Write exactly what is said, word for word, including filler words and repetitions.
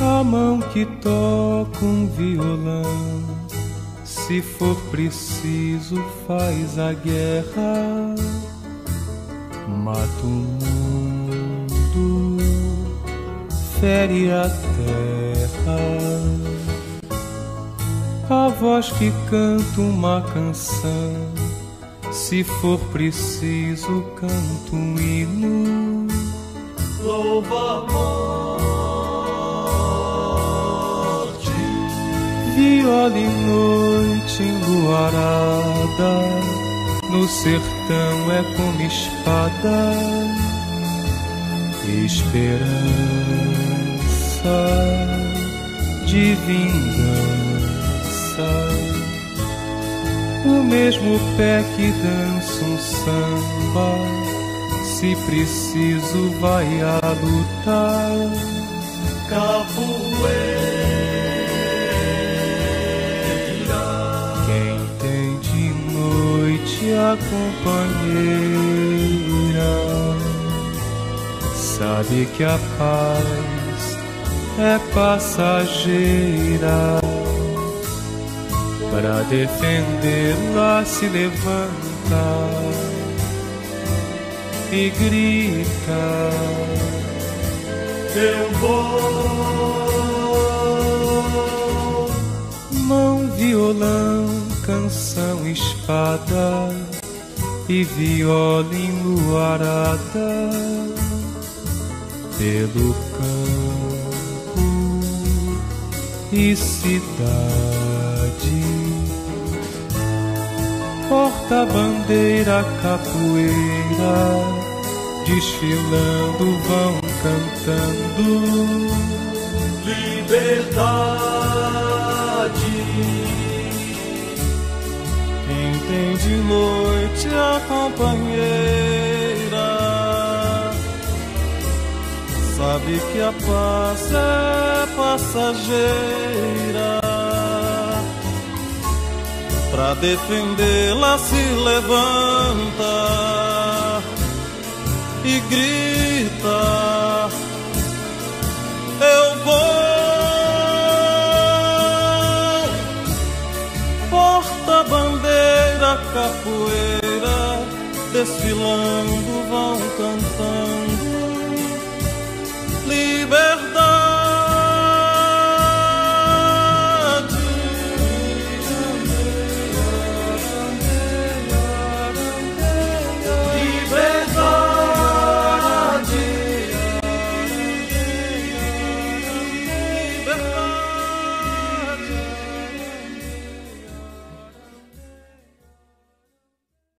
A mão que toca um violão, se for preciso faz a guerra, mata o mundo, fere a terra. A voz que canta uma canção, se for preciso canto um hino, louva a morte. Viola em noite enluarada, no sertão é como espada, esperança de vingança. O mesmo pé que dança um samba, se preciso vai a lutar. Capoeira. Quem tem de noite a companheira, sabe que a paz é passageira. Para defendê-la se levanta e grita: eu vou. Mão, violão, canção, espada e viola enluarada, pelo campo e cidade. Porta-bandeira, capoeira, desfilando vão cantando liberdade. Quem tem de noite a companheira, sabe que a paz é passageira. Pra defendê-la se levanta e grita: eu vou. Porta-bandeira, capoeira, desfilando vão cantar